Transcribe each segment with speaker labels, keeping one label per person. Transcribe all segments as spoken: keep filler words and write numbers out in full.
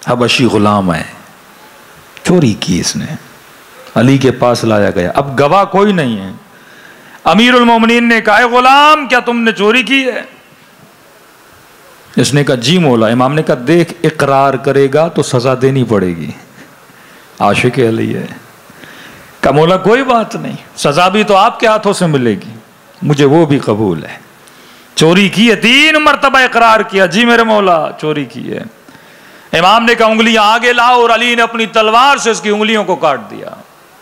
Speaker 1: हबशी गुलाम है, चोरी की इसने, अली के पास लाया गया। अब गवाह कोई नहीं है। अमीरुल मोमिनीन ने कहा, गुलाम क्या तुमने चोरी की है? इसने कहा जी मौला। इमाम ने कहा देख, इकरार करेगा तो सजा देनी पड़ेगी, आशिक अली है। कहा मौला कोई बात नहीं, सजा भी तो आपके हाथों से मिलेगी, मुझे वो भी कबूल है। चोरी की है, तीन मरतबा इकरार किया, जी मेरे मौला चोरी की है। इमाम ने कहा उंगलियां आगे लाओ, और अली ने अपनी तलवार से उसकी उंगलियों को काट दिया।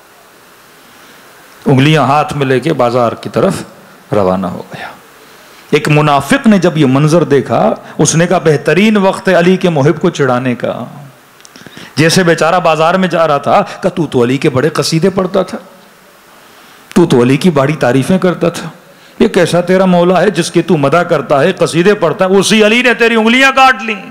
Speaker 1: उंगलियां हाथ में लेके बाजार की तरफ रवाना हो गया। एक मुनाफिक ने जब ये मंजर देखा, उसने कहा बेहतरीन वक्त है अली के मुहिब को चिढ़ाने का। जैसे बेचारा बाजार में जा रहा था, कहा तू तो अली के बड़े कसीदे पढ़ता था, तू तो अली की बड़ी तारीफें करता था, ये कैसा तेरा मौला है जिसकी तू मदा करता है, कसीदे पढ़ता है, उसी अली ने तेरी उंगलियां काट ली।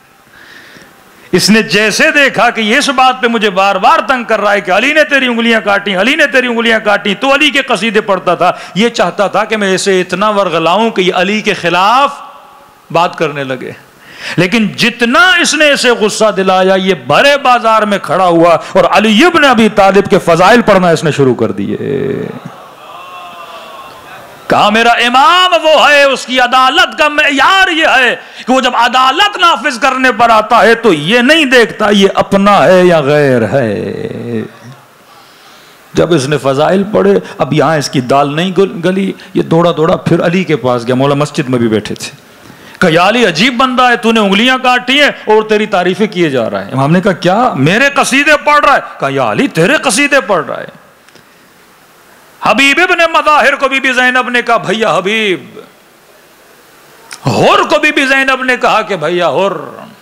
Speaker 1: इसने जैसे देखा कि ये इस बात पे मुझे बार बार तंग कर रहा है कि अली ने तेरी उंगलियां काटी, अली ने तेरी उंगलियां काटी, तो अली के कसीदे पढ़ता था, ये चाहता था कि मैं इसे इतना वर्गलाऊं कि ये अली के खिलाफ बात करने लगे। लेकिन जितना इसने इसे गुस्सा दिलाया, ये भरे बाजार में खड़ा हुआ और अली इब्न अबी तालिब के फजाइल पढ़ना इसने शुरू कर दिए। कहा मेरा इमाम वो है, उसकी अदालत का मेयार ये है कि वो जब अदालत नाफिज करने पर आता है तो ये नहीं देखता ये अपना है या गैर है। जब इसने फजाइल पढ़े, अब यहां इसकी दाल नहीं गली, ये दौड़ा दौड़ा फिर अली के पास गया। मौला मस्जिद में भी बैठे थे। कहा अली अजीब बंदा है, तूने उंगलियां काटी है और तेरी तारीफें किए जा रहा है। इमाम ने कहा क्या, मेरे कसीदे पढ़ रहा है? कहा या अली तेरे कसीदे पढ़ रहा है। हबीब इब्न मज़ाहिर को बीबी ज़ैनब ने कहा भैया हबीब, हुर को बीबी ज़ैनब ने कहा कि भैया हुर।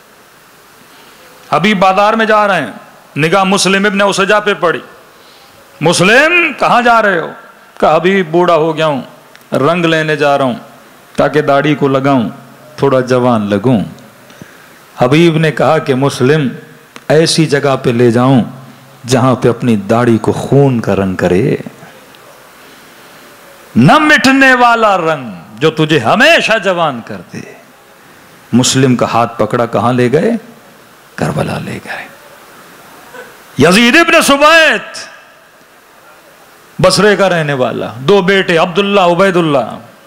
Speaker 1: हबीब बाजार में जा रहे हैं, निगाह मुस्लिम इब्न उसजा पे पड़ी। मुस्लिम कहाँ जा रहे हो? कहा हबीब बूढ़ा हो गया हूं, रंग लेने जा रहा हूं ताकि दाढ़ी को लगाऊं, थोड़ा जवान लगूं। हबीब ने कहा कि मुस्लिम ऐसी जगह पे ले जाऊं जहां पे अपनी दाढ़ी को खून का रंग करे, न मिटने वाला रंग जो तुझे हमेशा जवान कर दे। मुस्लिम का हाथ पकड़ा, कहां ले गए? करबला ले गए। यजीद इब्न सुबैत, बसरे का रहने वाला, दो बेटे अब्दुल्ला उबैदुल्ला,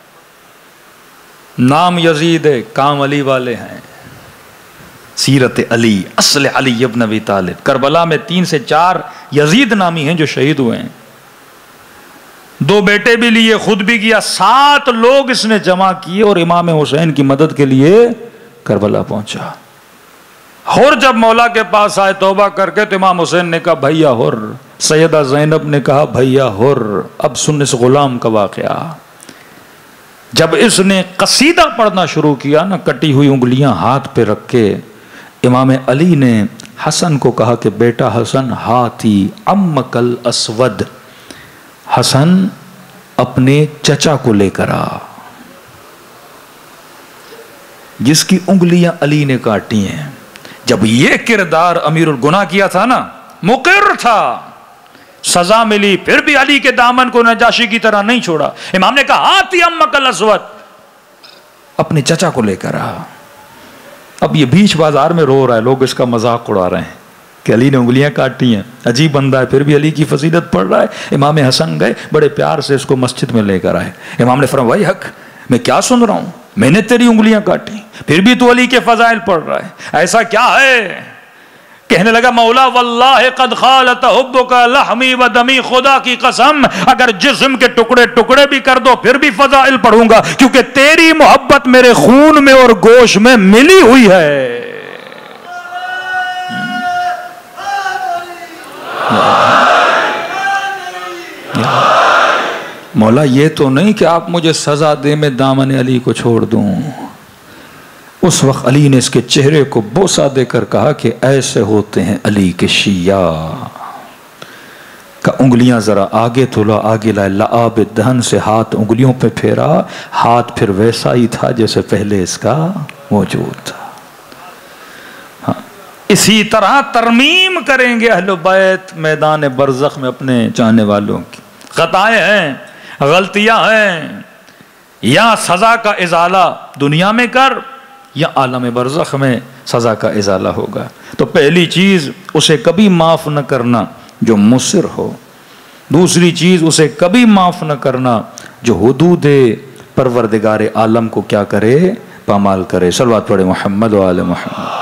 Speaker 1: नाम यजीद है, काम अली वाले हैं। सीरत अली, असल अली इब्न अबी तालिब। करबला में तीन से चार यजीद नामी हैं जो शहीद हुए हैं। दो बेटे भी लिए, खुद भी किया, सात लोग इसने जमा किए और इमाम हुसैन की मदद के लिए करबला पहुंचा। हुर जब मौला के पास आए तौबा करके, तो इमाम हुसैन ने कहा भैया हुर। सैयदा ज़ैनब ने कहा भैया हुर। अब सुन इस गुलाम का वाकया। जब इसने कसीदा पढ़ना शुरू किया ना, कटी हुई उंगलियां हाथ पे रख के, इमाम अली ने हसन को कहा कि बेटा हसन, हाथी अम्मकल अस्वद, हसन अपने चचा को लेकर आ, जिसकी उंगलियां अली ने काटी हैं। जब ये किरदार अमीरुल गुनाह किया था ना, मुकिर था, सजा मिली, फिर भी अली के दामन को नजाशी की तरह नहीं छोड़ा। इमाम ने कहा हाथी अम्मकल अस्वद, अपने चचा को लेकर आ। अब ये बीच बाजार में रो रहा है, लोग इसका मजाक उड़ा रहे हैं कि अली ने उंगलियां काटी हैं, अजीब बंदा है, फिर भी अली की फजीलत पढ़ रहा है। इमाम हसन गए, बड़े प्यार से इसको मस्जिद में लेकर आए। इमाम ने फरमाया भाई हक, मैं क्या सुन रहा हूं, मैंने तेरी उंगलियां काटी, फिर भी तू अली के फजाइल पढ़ रहा है, ऐसा क्या है? कहने लगा मौला वल्लाह कद खालत हुब्बुका लहमी व दमी, खुदा की कसम अगर जिस्म के टुकड़े टुकड़े भी कर दो फिर भी फजाइल पढ़ूंगा, क्योंकि तेरी मोहब्बत मेरे खून में और गोश में मिली हुई है। मौला ये तो नहीं कि आप मुझे सजा दे मैं दामन अली को छोड़ दूं। उस वक्त अली ने इसके चेहरे को बोसा देकर कहा कि ऐसे होते हैं अली के शिया। का उंगलियां जरा आगे तोला, आगे लाए, लाब दहन से हाथ उंगलियों पे फेरा, हाथ फिर वैसा ही था जैसे पहले इसका मौजूद था। हाँ, इसी तरह तरमीम करेंगे अहले बैत मैदान बरज़ख में अपने चाहने वालों की। खताएं हैं, गलतियां हैं, या सजा का इजाला दुनिया में कर या आलम बरज़ख में सज़ा का इजाला होगा। तो पहली चीज़ उसे कभी माफ़ न करना जो मुसिर हो, दूसरी चीज़ उसे कभी माफ़ न करना जो हुदूद परवरदिगार आलम को क्या करे, पामाल करे। सल्लल्लाहु अलैहि मोहम्मद व आले मोहम्मद।